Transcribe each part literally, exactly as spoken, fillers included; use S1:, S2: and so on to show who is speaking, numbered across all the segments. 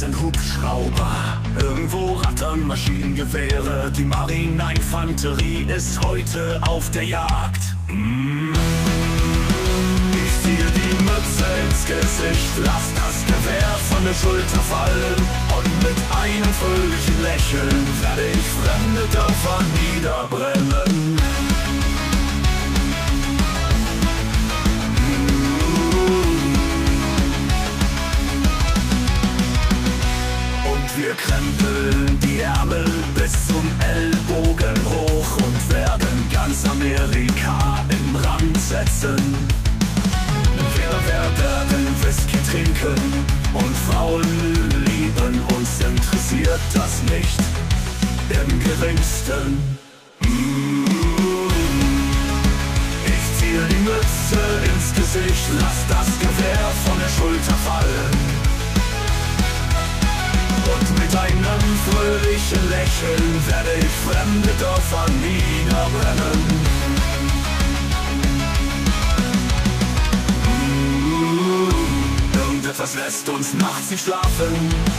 S1: sind Hubschrauber, irgendwo rattern Maschinengewehre. Die Marineinfanterie ist heute auf der Jagd. Mm. Ich ziehe die Mütze ins Gesicht, lass das Gewehr von der Schulter fallen und mit einem fröhlichen Lächeln werde ich fremde Dörfer niederbrennen. Wir krempeln die Ärmel bis zum Ellbogen hoch und werden ganz Amerika in Brand setzen. Wir werden Whisky trinken und Frauen lieben, uns interessiert das nicht im geringsten. Ich ziehe die Mütze ins Gesicht, lass das Gewehr von der Schulter fallen und mit einem fröhlichen Lächeln werde ich fremde Dörfer niederbrennen. Mm, irgendetwas lässt uns nachts nicht schlafen.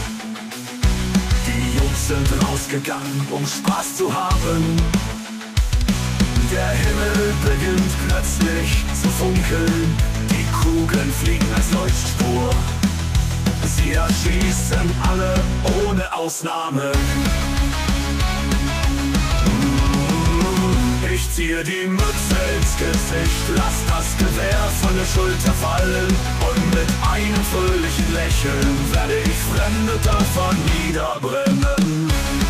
S1: Die Jungs sind rausgegangen, um Spaß zu haben. Der Himmel beginnt plötzlich zu funkeln. Die Kugeln fliegen als Leuchtspur. Sie erschießen alle ohne Ausnahme. Ich ziehe die Mütze ins Gesicht, lass das Gewehr von der Schulter fallen und mit einem fröhlichen Lächeln werde ich fremde Dörfer niederbrennen.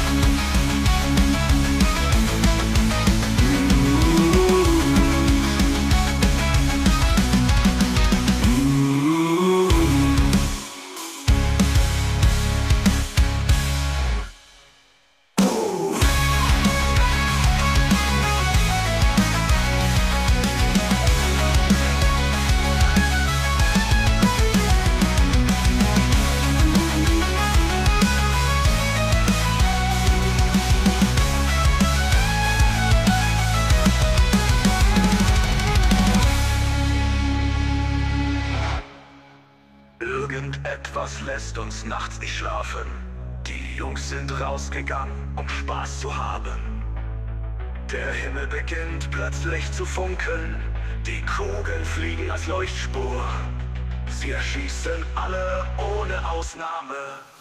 S1: Irgendetwas lässt uns nachts nicht schlafen. Die Jungs sind rausgegangen, um Spaß zu haben. Der Himmel beginnt plötzlich zu funkeln. Die Kugeln fliegen als Leuchtspur. Sie erschießen alle ohne Ausnahme.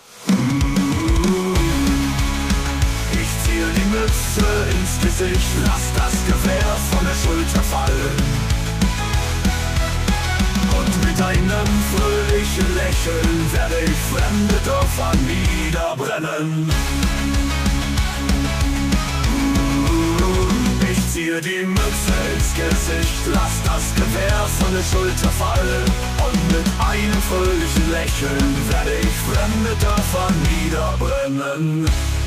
S1: Ich ziehe die Mütze ins Gesicht, lass das Gewehr von der Schulter fallen und mit einem fröhlichen Lächeln werde ich fremde Dörfer niederbrennen. Ich ziehe die Mütze ins Gesicht, lass das Gewehr von der Schulter fallen und mit einem fröhlichen Lächeln werde ich fremde Dörfer niederbrennen.